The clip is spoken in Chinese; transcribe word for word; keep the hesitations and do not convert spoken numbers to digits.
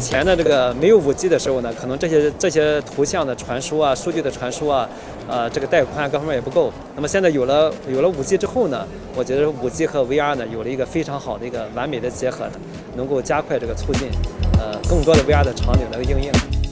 前的这个没有五 G 的时候呢，可能这些这些图像的传输啊、数据的传输啊，呃，这个带宽各方面也不够。那么现在有了有了五 G 之后呢，我觉得五 G 和 V R 呢有了一个非常好的一个完美的结合，能够加快这个促进呃更多的 V R 的场景的应用。